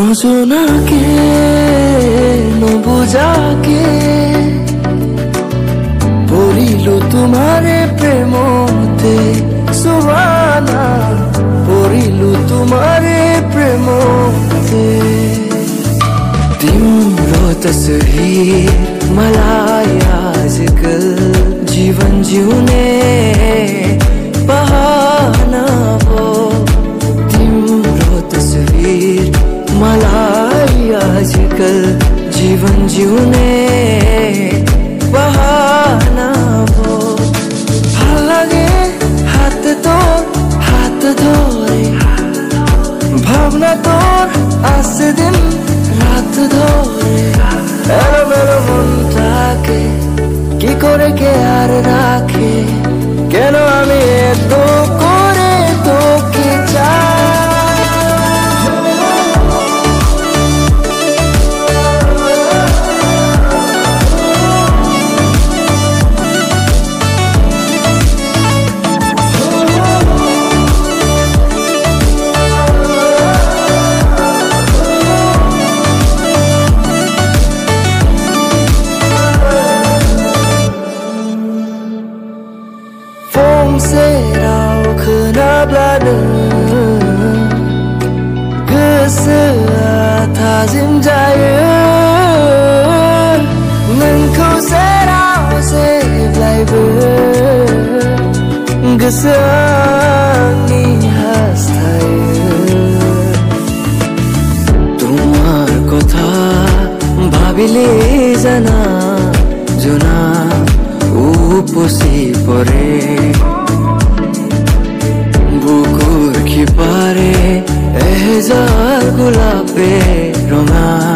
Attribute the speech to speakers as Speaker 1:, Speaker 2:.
Speaker 1: নজনাকে নবুজাকে পড়িলো তোমারে প্রেমতে সুবানা পড়িলো তোমাरे प्रेमते तिम्रो तस्वीर मलाई आजकल जीवन जिउने बहाना हो तिम्रो तस्वीर मलाई आजकल जीवन जिउने बहाना हो ভাল লাগে হাত ধরে ভাবনা তোর আসছে দিন রাত ধরে এলোমেলো মনটাকে কি করে কে আর রাখে কেন আমি এত করে তোকে চাই Gosoa थाजिम जायो नोंखौ जेराव जेब्लायबो गोसोनि हास्थायो তোমার কথা ভাবিলে জানা জোনা উপসি পরে বুকুর খিপারে এহজার গোলাপে রঙা